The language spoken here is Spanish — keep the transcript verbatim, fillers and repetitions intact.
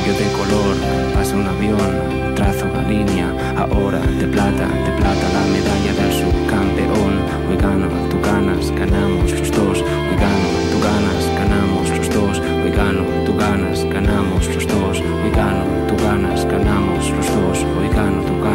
cambio de color, pasa un avión, trazo una línea, ahora de plata, de plata la medalla del subcampeón. Hoy gano, tú ganas, ganamos los dos. Hoy gano, tú ganas, ganamos los dos. Hoy gano, tú ganas, ganamos los dos. Hoy gano, tú ganas, ganamos los dos. Hoy gano, tú ganas.